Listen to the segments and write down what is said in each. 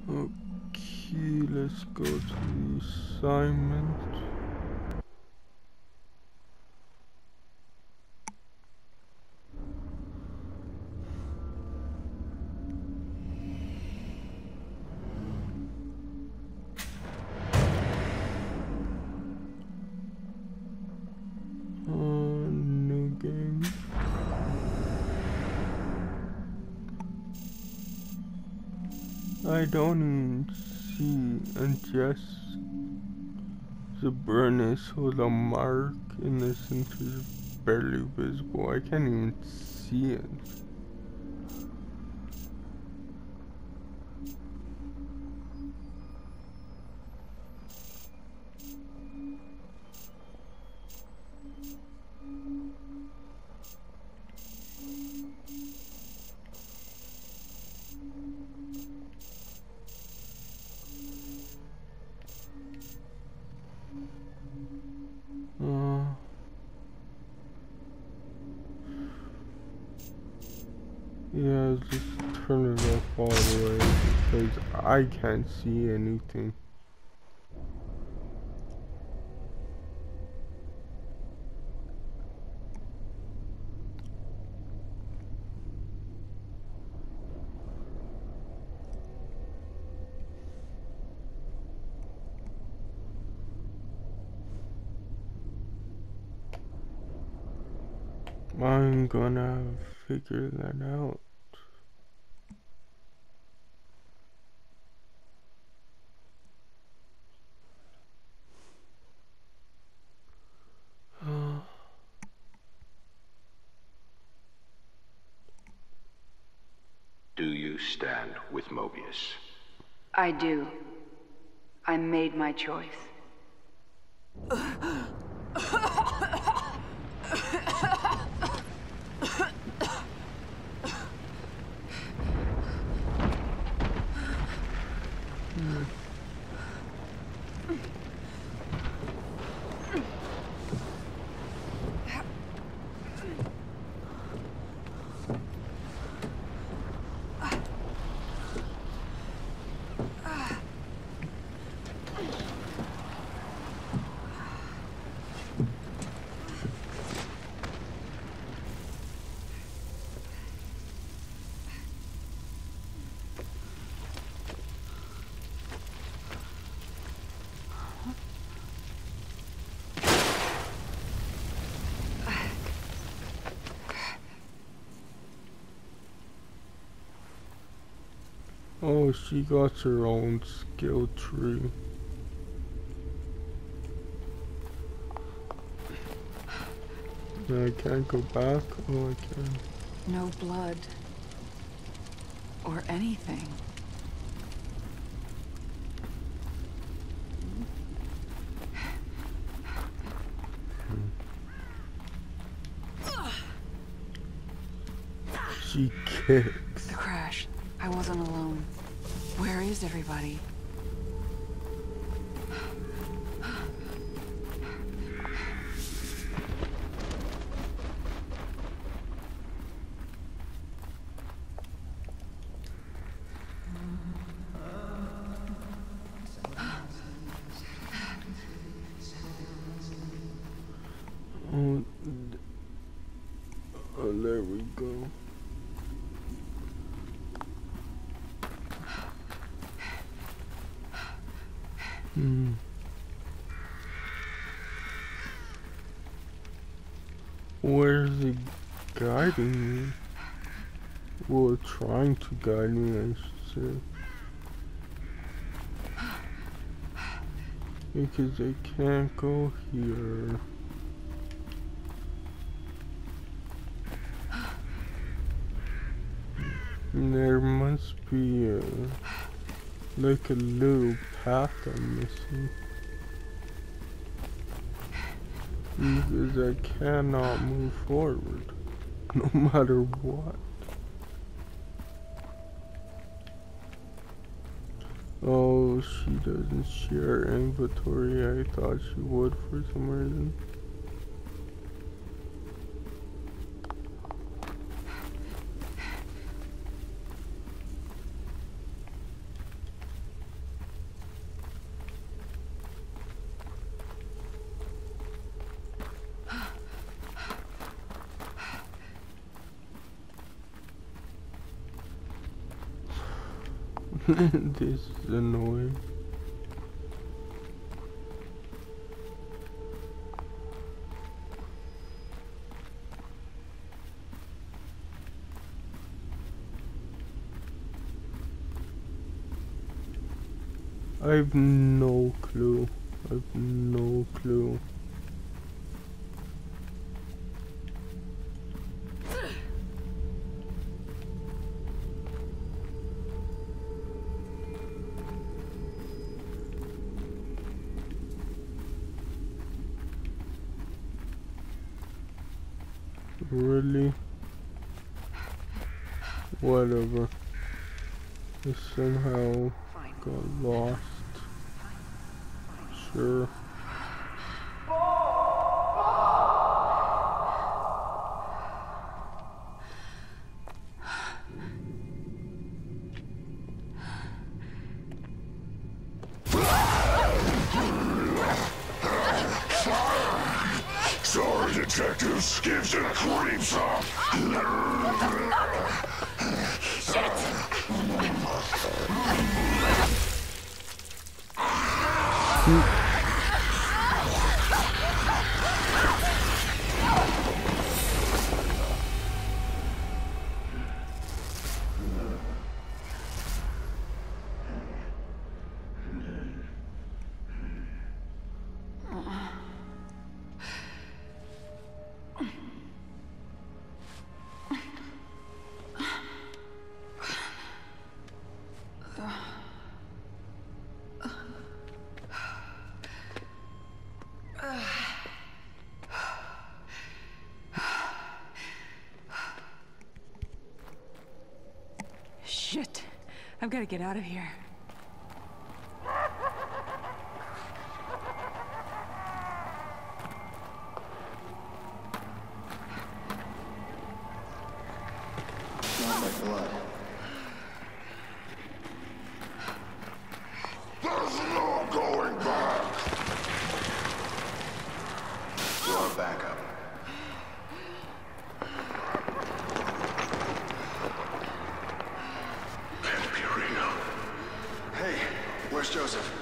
Okay, let's go to the assignment. New game. I don't even see unjust Zaburnus with a mark in the center is barely visible. I can't even see it. Yeah, just turn it off all the way because I can't see anything. I'm gonna figure that out. Do you stand with Mobius? I do. I made my choice. Oh, she got her own skill tree. I can't go back? Oh, I can. No blood. Or anything. She kicks. The crash. I wasn't alone. Where is everybody? Oh, there we go. Where's it guiding me? Well, trying to guide me, I should say. Because I can't go here. There must be like a little path I'm missing. Because I cannot move forward, no matter what. Oh, she doesn't share inventory. I thought she would for some reason. This is annoying. I have no clue. I have no clue. Really? Whatever. I somehow got lost. Sure. Sorry, detectives. Gives it a cream song. Shit. I've got to get out of here. Smells like blood. There's no going back. You're backup. Hey, where's Joseph?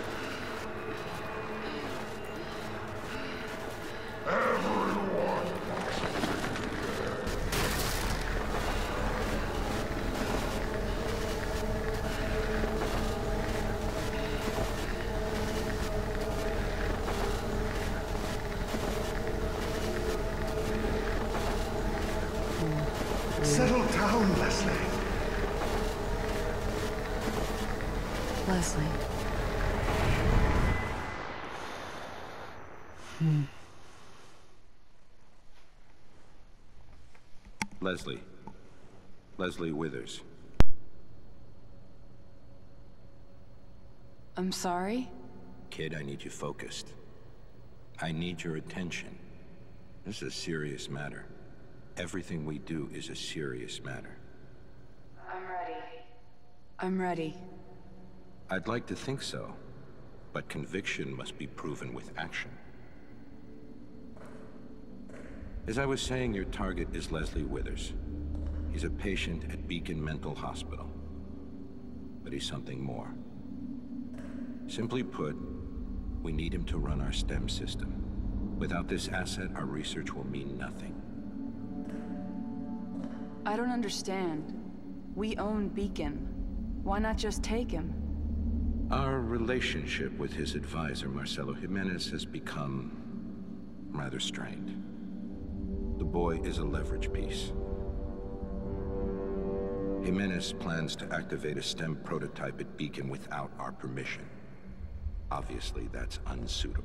Everyone. Settle down, Leslie. Leslie. Leslie. Leslie Withers. I'm sorry? Kid, I need you focused. I need your attention. This is a serious matter. Everything we do is a serious matter. I'm ready. I'm ready. I'd like to think so, but conviction must be proven with action. As I was saying, your target is Leslie Withers. He's a patient at Beacon Mental Hospital. But he's something more. Simply put, we need him to run our STEM system. Without this asset, our research will mean nothing. I don't understand. We own Beacon. Why not just take him? Our relationship with his advisor, Marcelo Jimenez, has become rather strained. The boy is a leverage piece. Jimenez plans to activate a STEM prototype at Beacon without our permission. Obviously, that's unsuitable.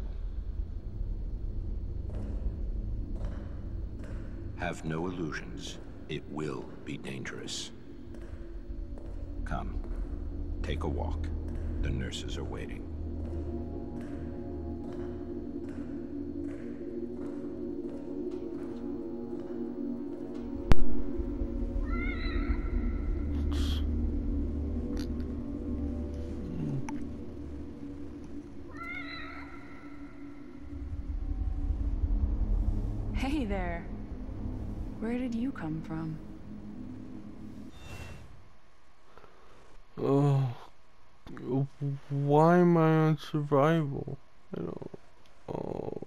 Have no illusions. It will be dangerous. Come, take a walk. The nurses are waiting. Hey there. Where did you come from? Oh Why am I on survival? I don't. Oh.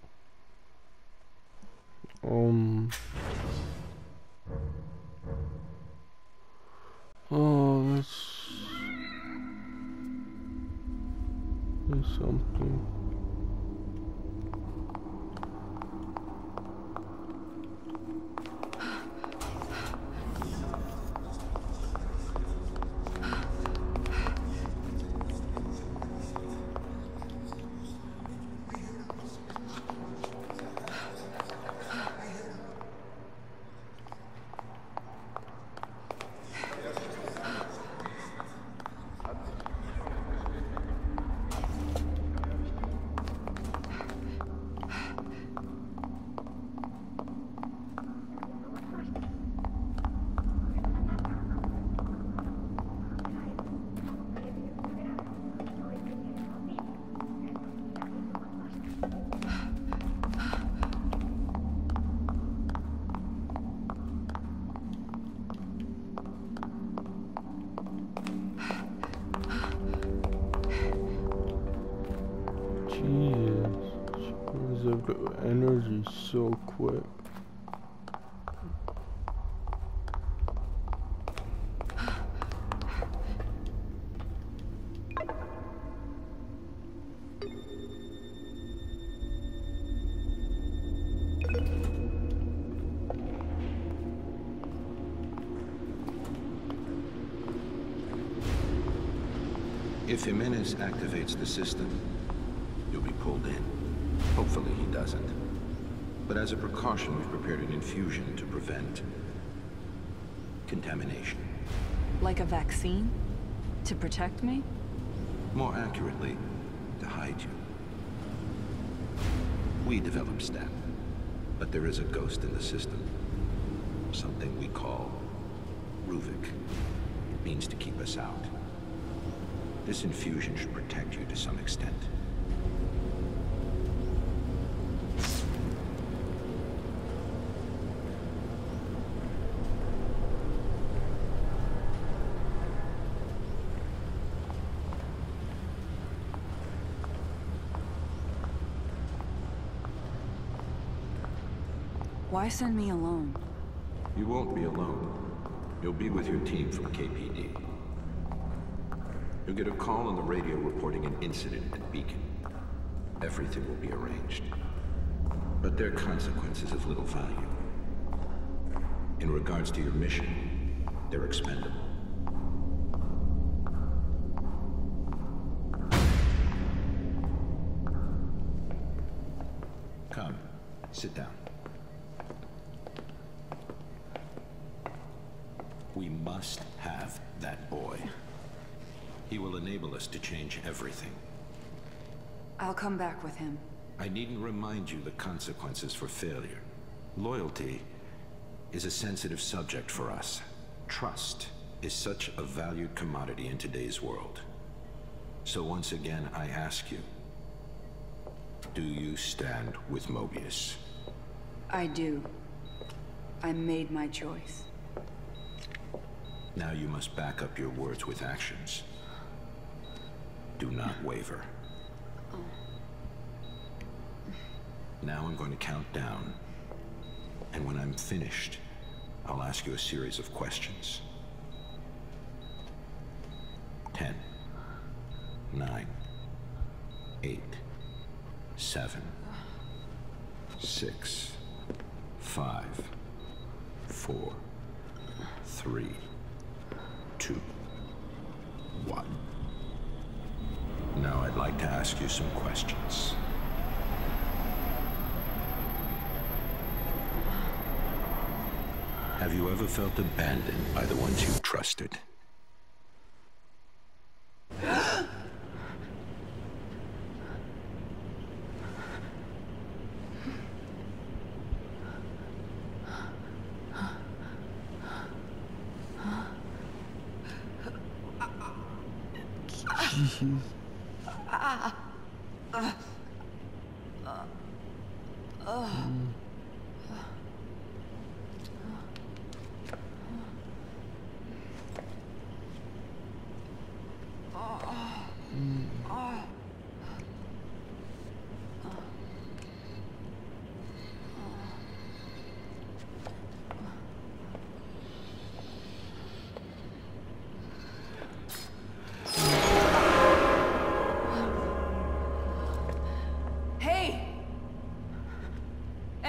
Oh, there's something. Jesus, she up the energy so quick. If Jimenez activates the system, you'll be pulled in. Hopefully he doesn't. But as a precaution, we've prepared an infusion to prevent contamination. Like a vaccine? To protect me? More accurately, to hide you. We developed STAT, but there is a ghost in the system. Something we call Ruvik. It means to keep us out. This infusion should protect you to some extent. Why send me alone? You won't be alone. You'll be with your team from KPD. You'll get a call on the radio reporting an incident at Beacon. Everything will be arranged. But their consequences of little value. In regards to your mission, they're expendable. Come, sit down. We must have that boy. He will enable us to change everything. I'll come back with him. I needn't remind you the consequences for failure. Loyalty is a sensitive subject for us. Trust is such a valued commodity in today's world. So once again, I ask you, do you stand with Mobius? I do. I made my choice. Now you must back up your words with actions. Do not waver. Now I'm going to count down. And when I'm finished, I'll ask you a series of questions. 10, 9, 8, 7, 6, 5, 4, 3, 2, 1. Now I'd like to ask you some questions. Have you ever felt abandoned by the ones you trusted?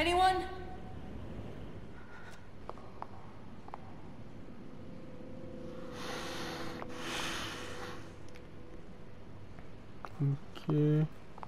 anyone? Okay.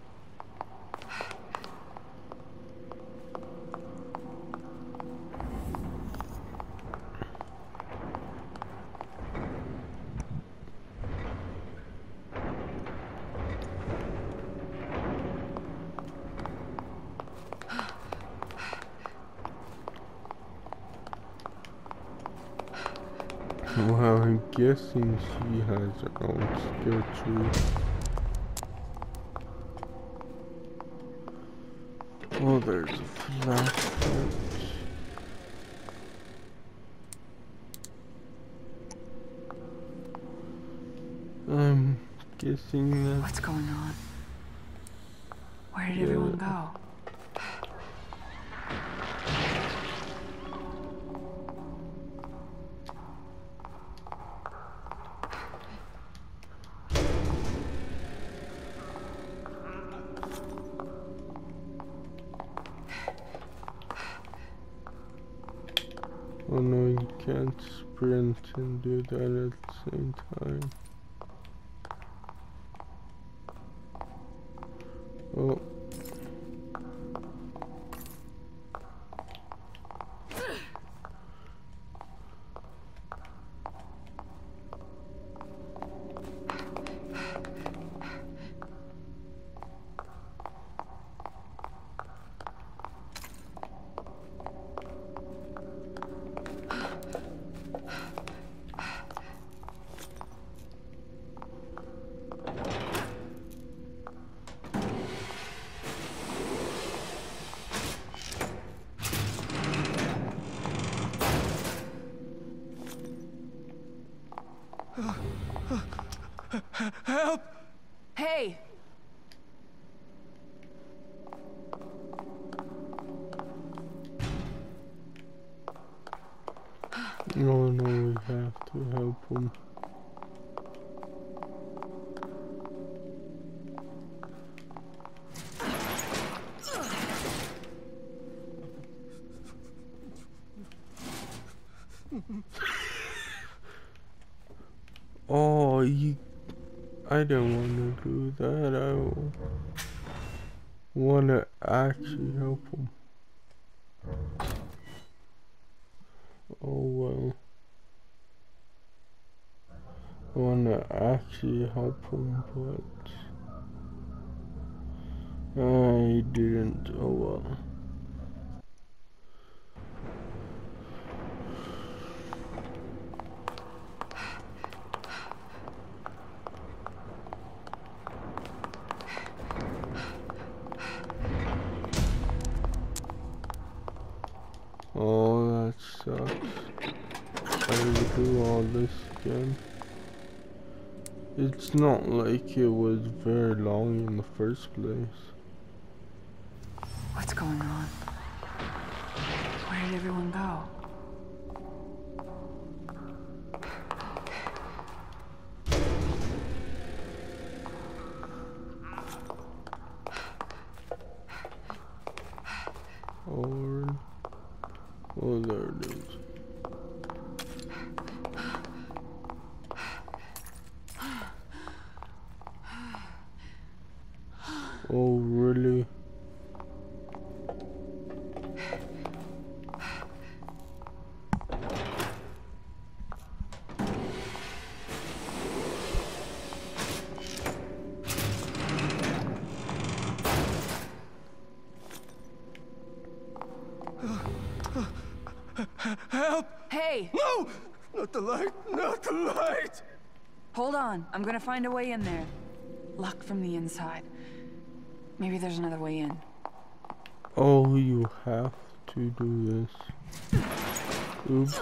Well, I'm guessing she has her own skill tree. Oh, there's a flashlight. I'm guessing that. What's going on? Where did everyone go? Oh no, you can't sprint and do that at the same time. Oh. Help! Hey! No, we have to help him. Oh, I don't want to do that. I want to actually help him. Oh well. I want to actually help him, but I didn't. Oh well. Oh, that sucks. I have to do all this again. It's not like it was very long in the first place. What's going on? Where did everyone go? Oh, there it is. Oh, really? Help! Hey! No! Not the light! Not the light! Hold on. I'm gonna find a way in there. Locked from the inside. Maybe there's another way in. Oh, you have to do this. Oops.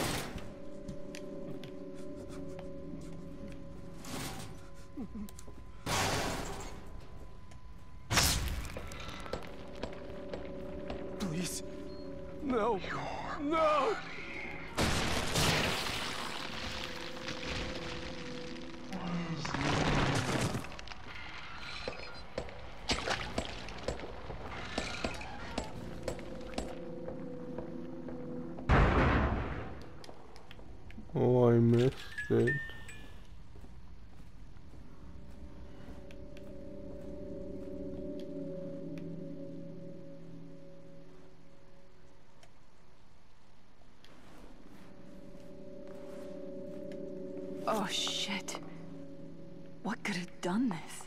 Please. No. No! it. Oh, shit. What could have done this?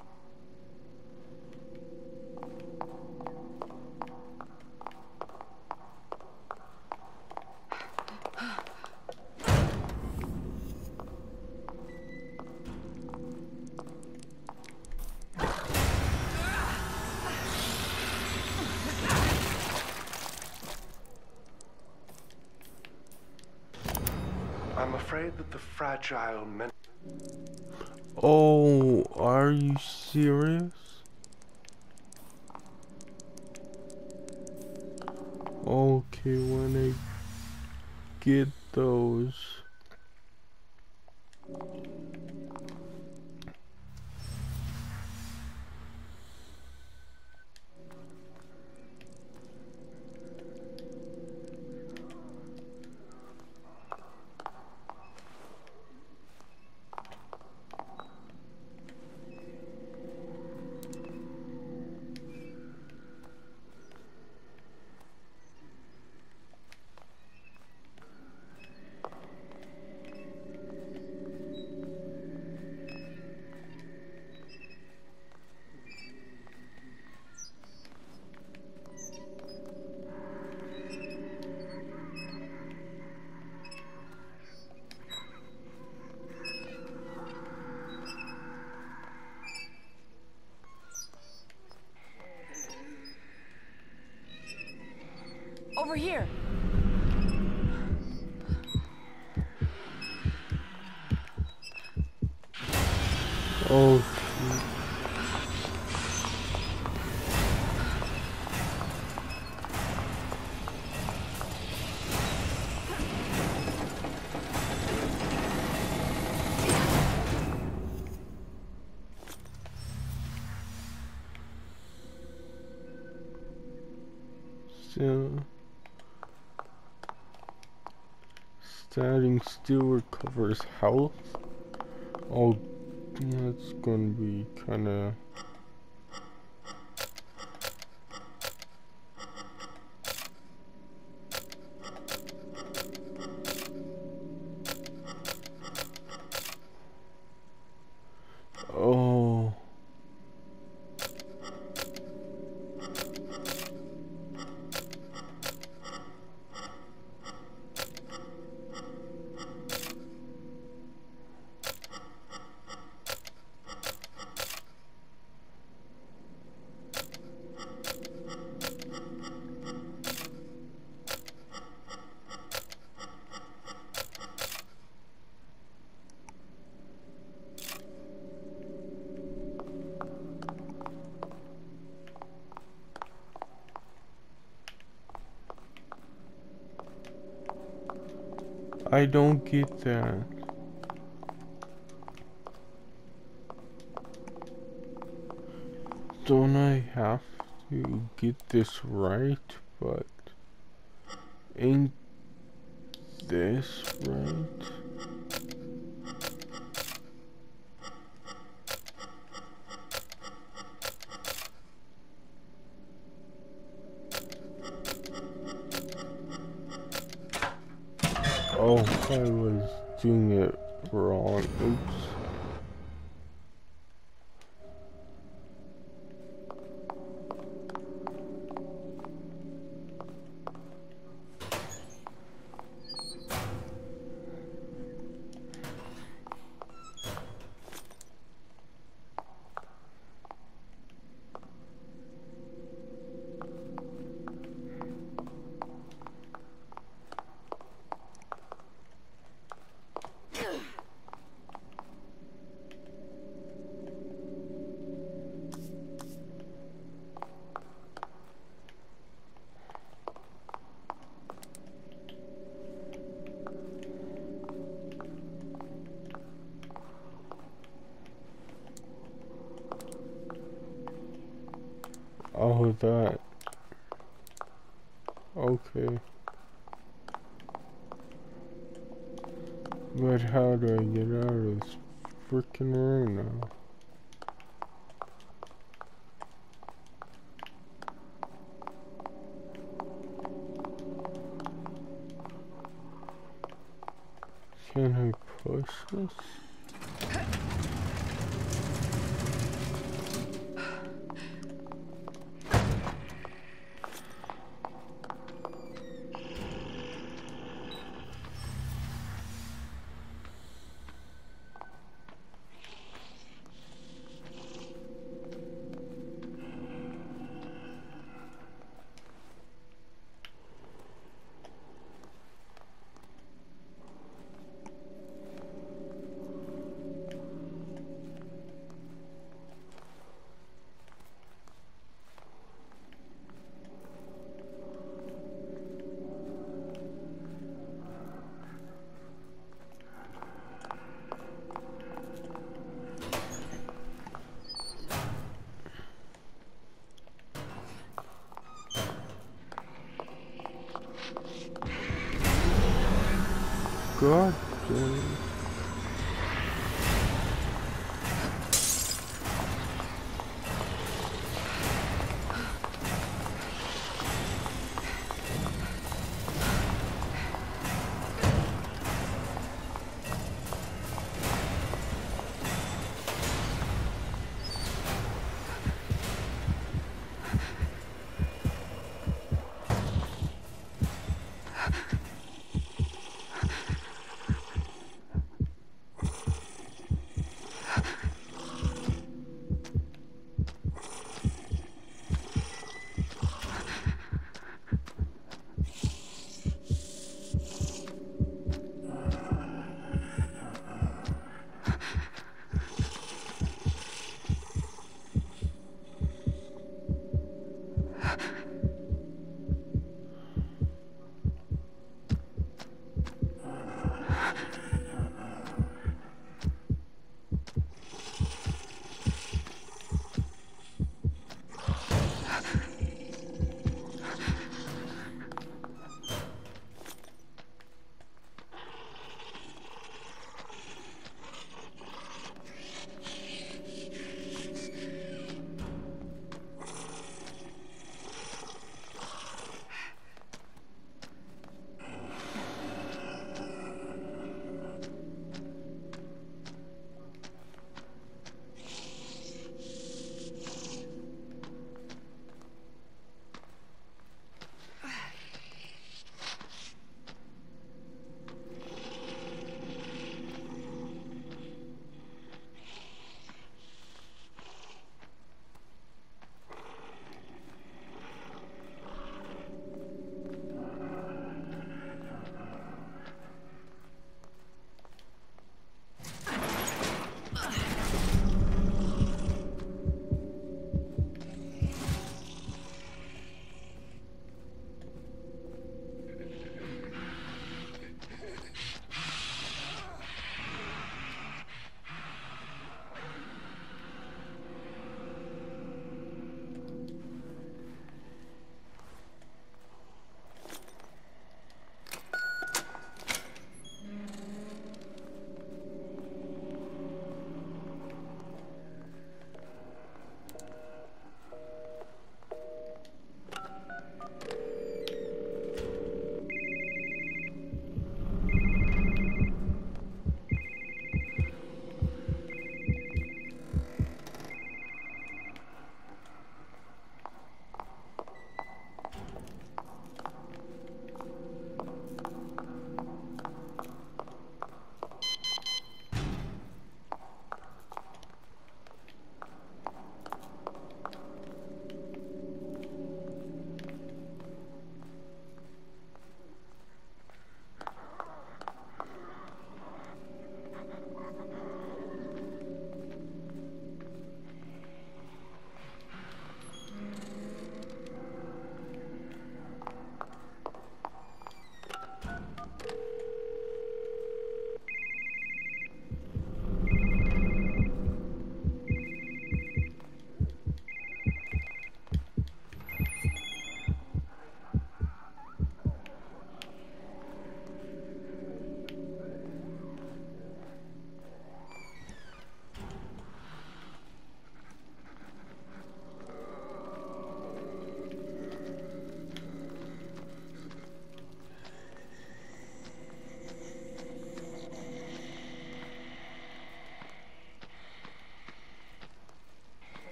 I'm afraid that the fragile men. Oh, are you serious? Okay, when I get those. Over here. Oh, so standing still recovers health. Oh, that's gonna be kinda. Oh. I don't get that. Don't I have to get this right? But ain't this right? Oh, I was doing it wrong. Oops. Oh, that. Okay. But how do I get out of this freaking room now? Can I push this? God damn it.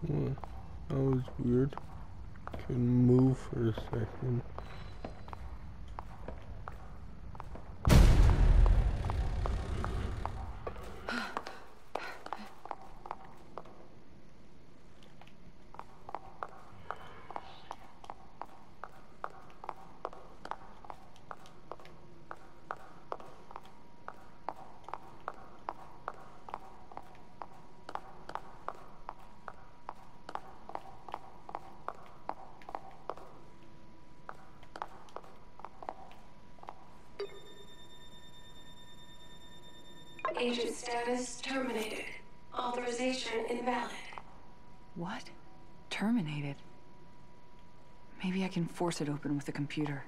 Well, that was weird. Couldn't move for a second. Agent status terminated. Authorization invalid. What? Terminated? Maybe I can force it open with the computer.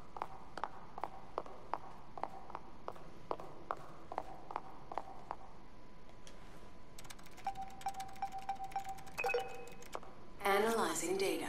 Analyzing data.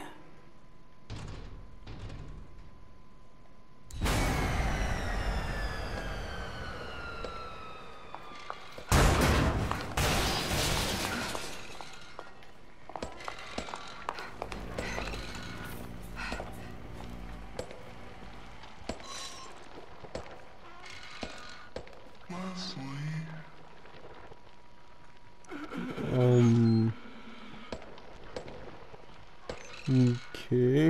Okay.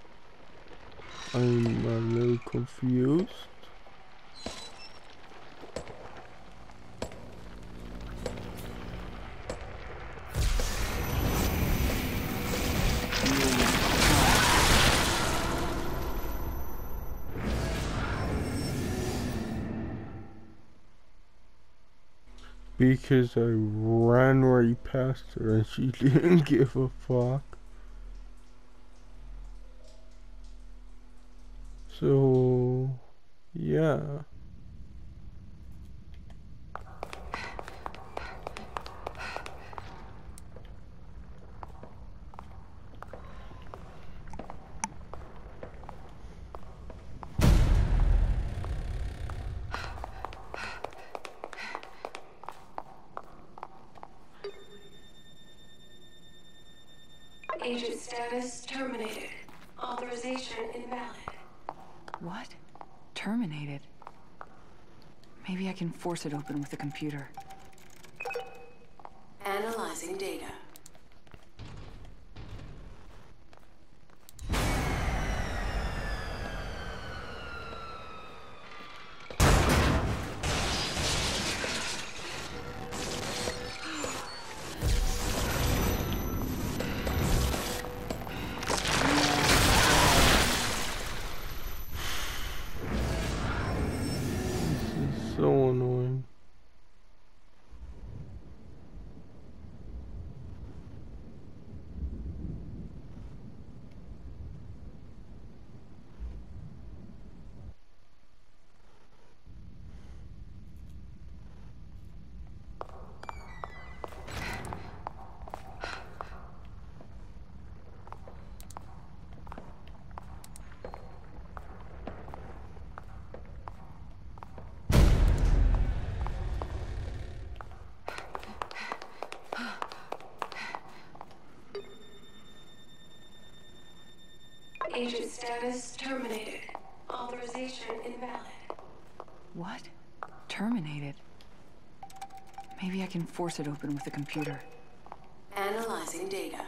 I'm a little confused. Because I ran right past her and she didn't give a fuck. So, yeah. Agent status terminated. Authorization invalid. What? Terminated? Maybe I can force it open with the computer. Analyzing data. So annoying. Agent status terminated. Authorization invalid. What? Terminated? Maybe I can force it open with the computer. Analyzing data.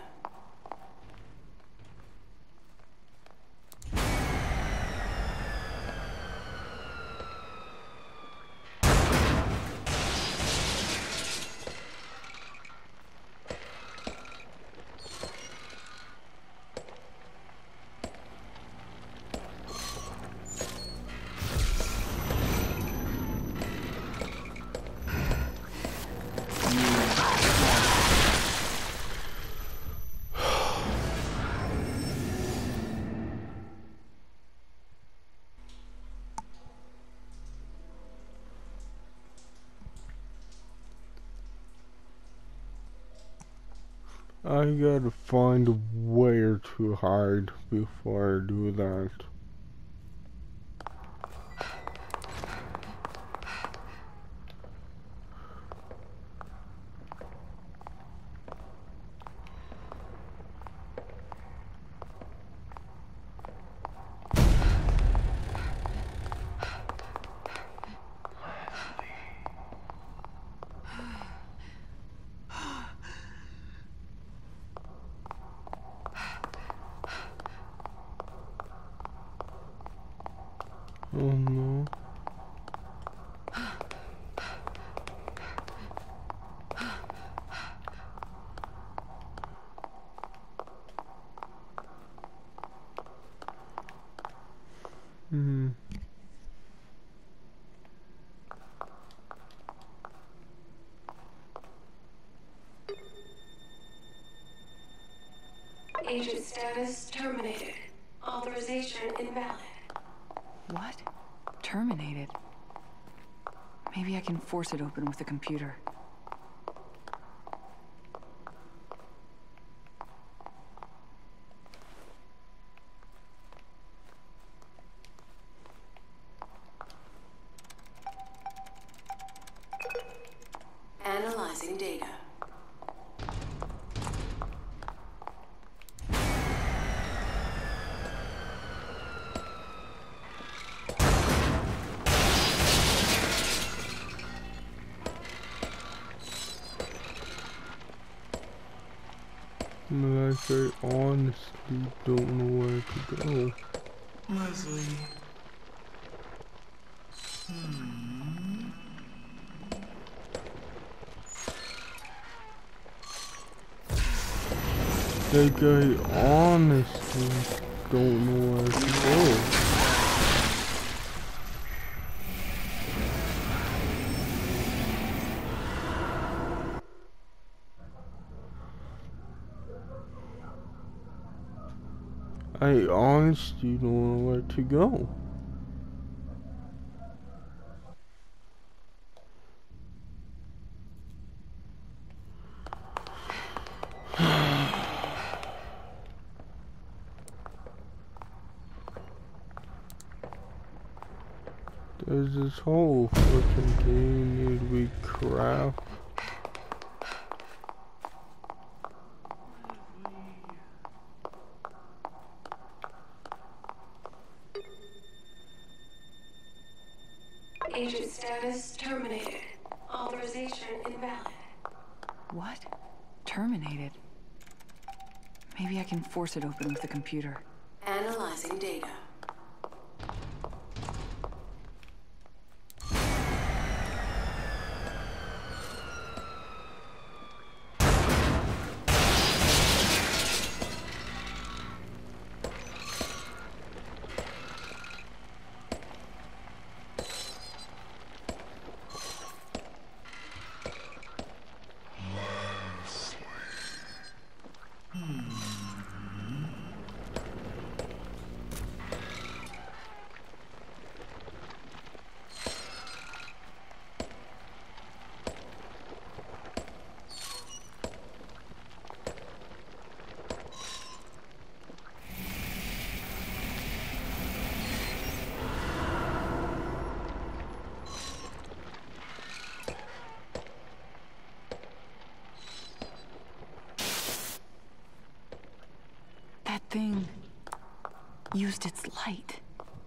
I gotta find where to hide before I do that. Oh no. Agent status terminated. Authorization invalid. What? Terminated? Maybe I can force it open with the computer. Analyzing data. Like I honestly don't know where to go. Leslie. Like I honestly don't know where to go. I honestly don't know where to go. There's this whole fucking game need we crap. Agent status terminated. Authorization invalid. What? Terminated? Maybe I can force it open with the computer. Analyzing data. That thing used its light.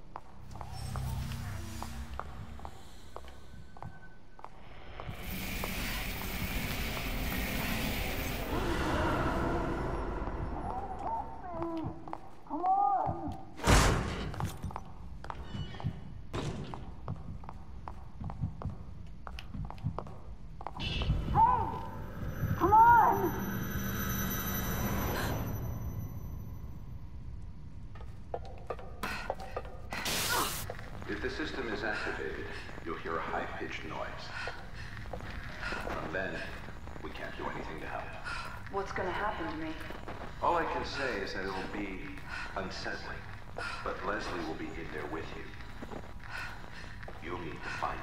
If the system is activated, you'll hear a high-pitched noise. And then, we can't do anything to help. What's gonna happen to me? All I can say is that it'll be unsettling, but Leslie will be in there with you. You'll need to find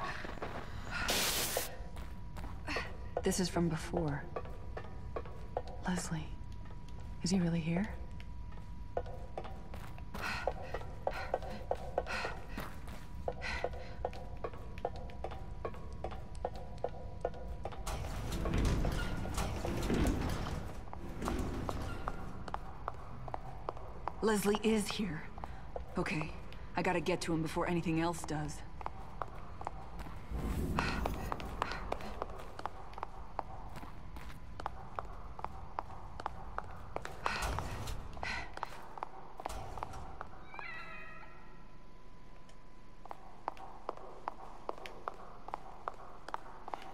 him. This is from before. Leslie. Is he really here? Leslie is here. Okay, I gotta get to him before anything else does.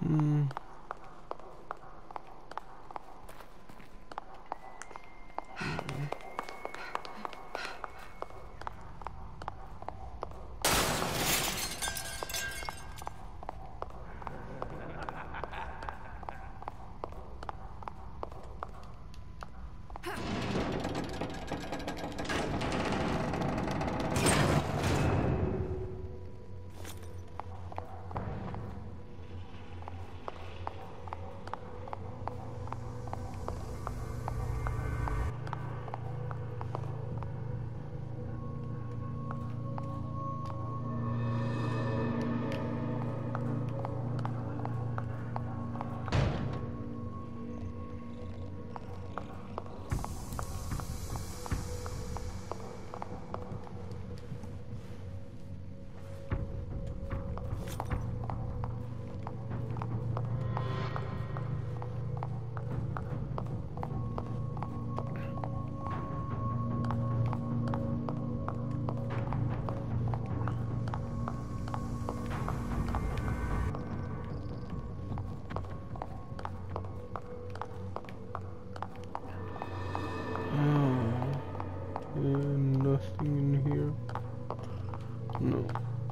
Nothing in here. No.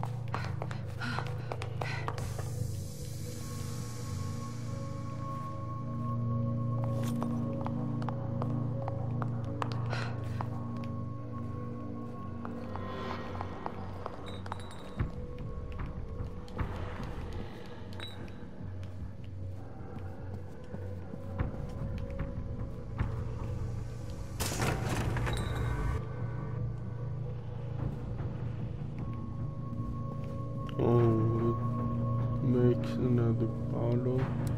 Oh, it makes another bottle.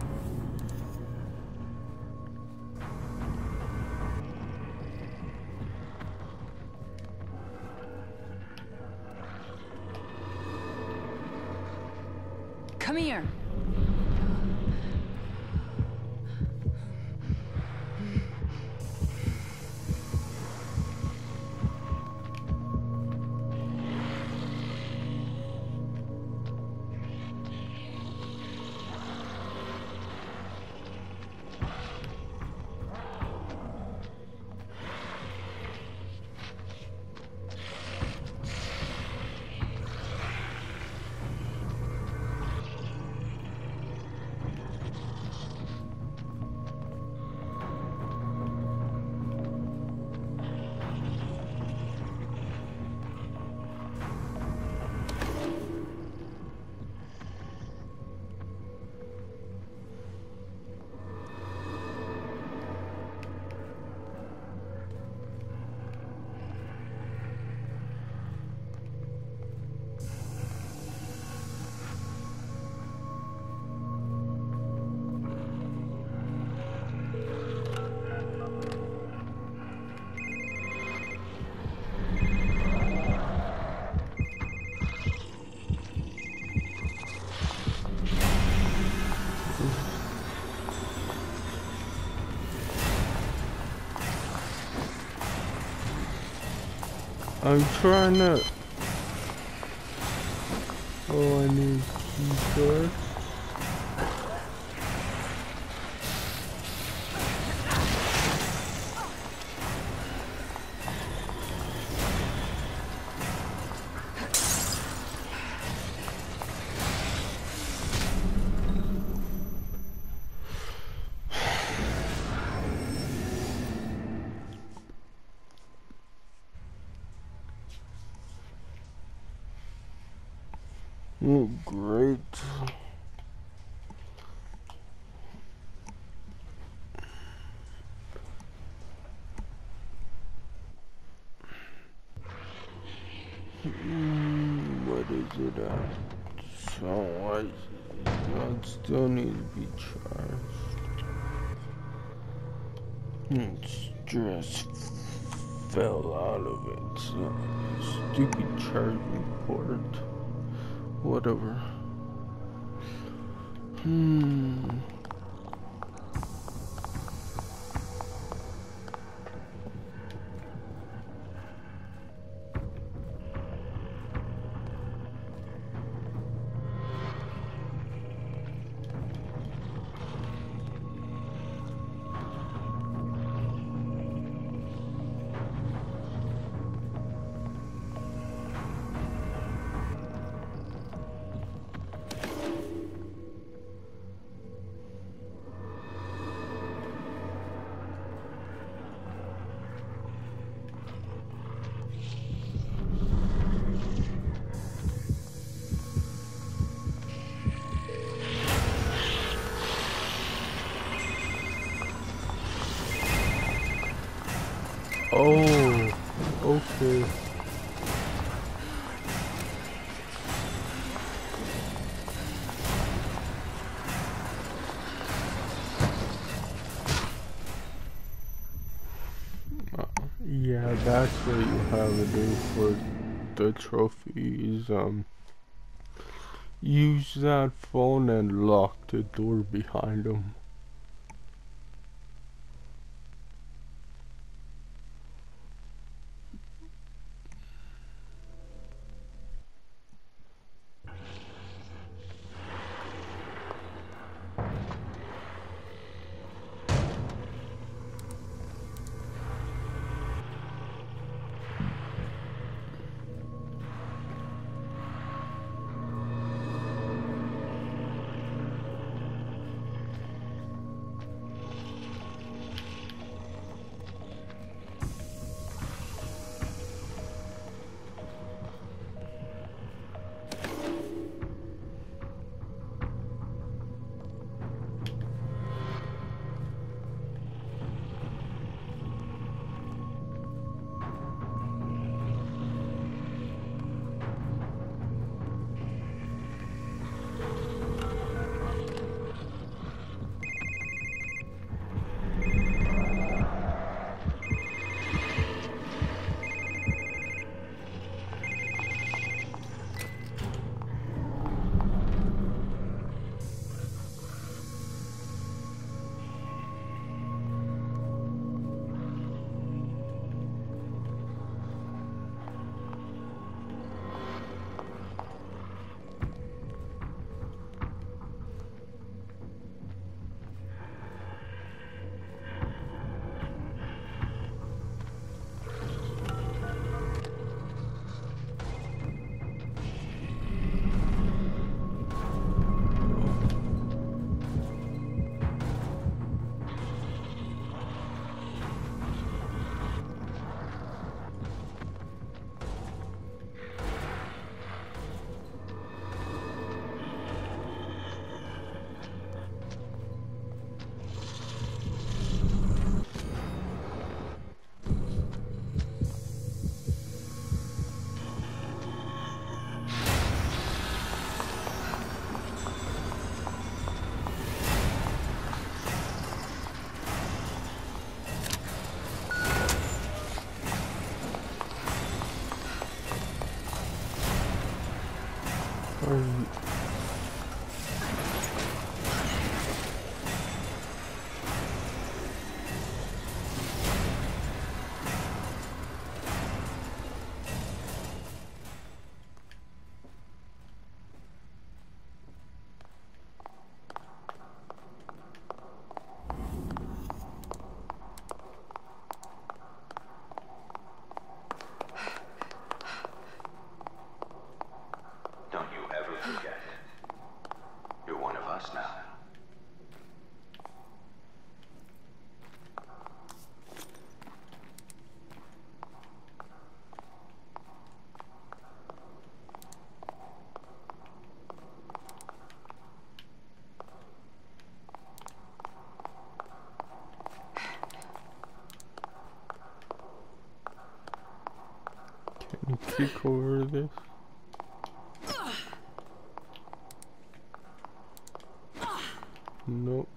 Come here. I'm trying to. Oh, I need keycard. Oh, great. What is it at? So I still need to be charged. Stress fell out of it. So stupid charging port. Whatever. Oh, okay. Yeah, that's what you have to do for the trophies. Use that phone and lock the door behind them. Don't you ever forget. You're one of us now. Can you kick over this? Nope.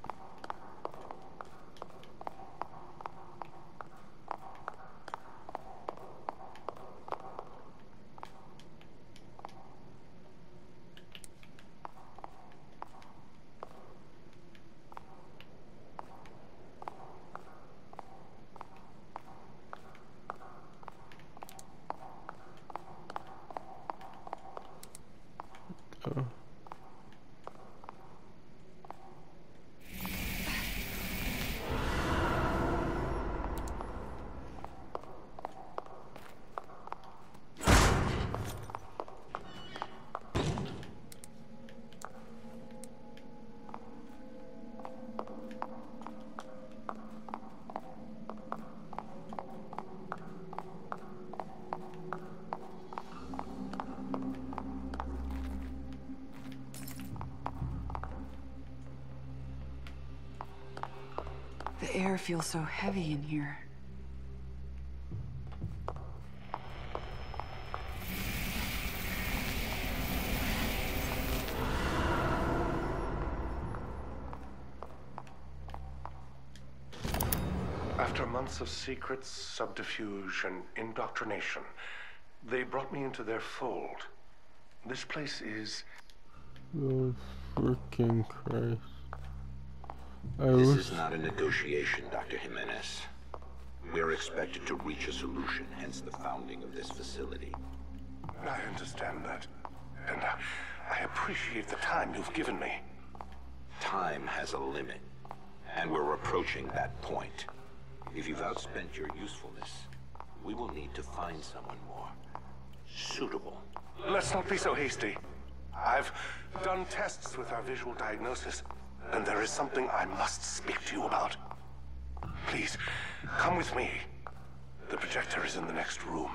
The air feels so heavy in here. After months of secrets, subterfuge, and indoctrination, they brought me into their fold. This place is... Oh, freaking Christ. This is not a negotiation, Dr. Jimenez. We're expected to reach a solution, hence the founding of this facility. I understand that. And I appreciate the time you've given me. Time has a limit, and we're approaching that point. If you've outspent your usefulness, we will need to find someone more suitable. Let's not be so hasty. I've done tests with our visual diagnosis, and there is something I must speak to you about. Please, come with me. The projector is in the next room.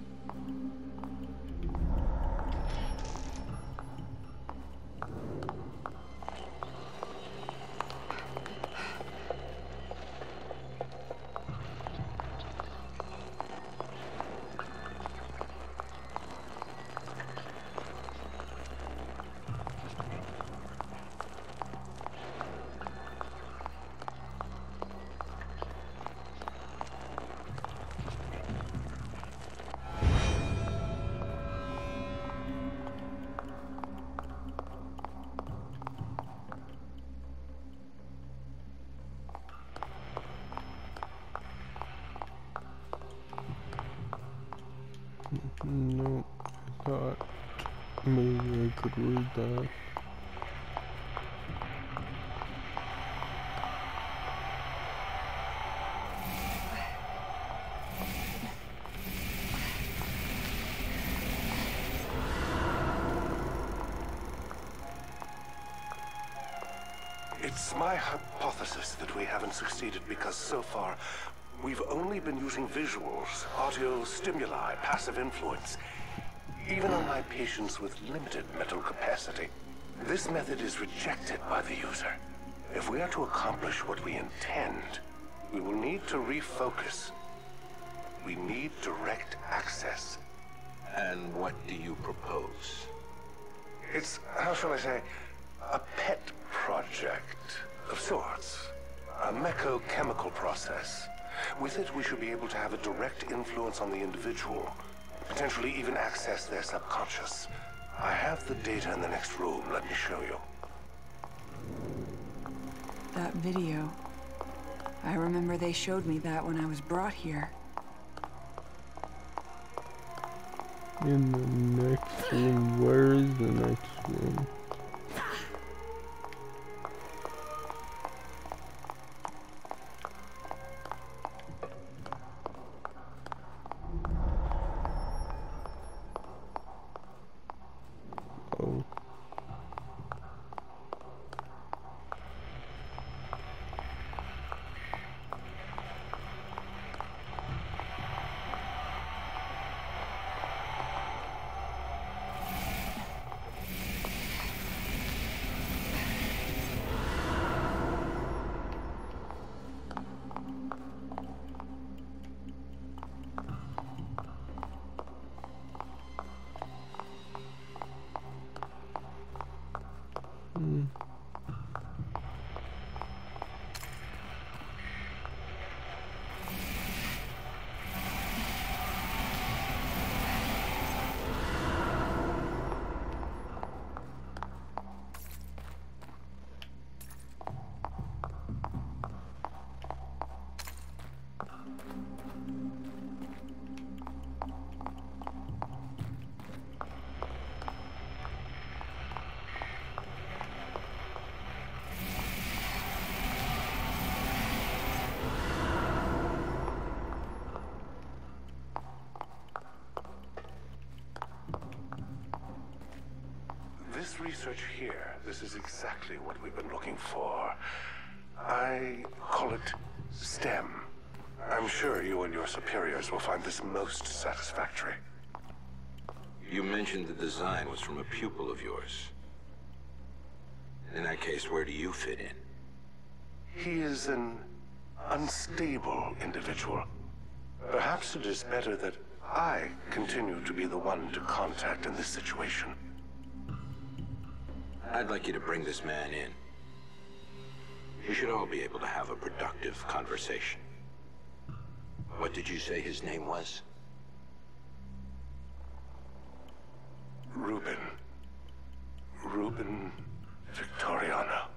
No, I thought maybe I could read that. It's my hypothesis that we haven't succeeded because so far we've only been using visuals, audio stimuli, passive influence, even on my patients with limited mental capacity. This method is rejected by the user. If we are to accomplish what we intend, we will need to refocus. We need direct access. And what do you propose? It's, how shall I say, a pet project of sorts. A mechochemical process. With it, we should be able to have a direct influence on the individual, potentially even access their subconscious. I have the data in the next room. Let me show you. That video. I remember they showed me that when I was brought here. In the next room, where is the next room? Oh. This research here, this is exactly what we've been looking for. I call it STEM. I'm sure you and your superiors will find this most satisfactory. You mentioned the design was from a pupil of yours. In that case, where do you fit in? He is an unstable individual. Perhaps it is better that I continue to be the one to contact in this situation. I'd like you to bring this man in. We should all be able to have a productive conversation. What did you say his name was? Ruben Victoriano.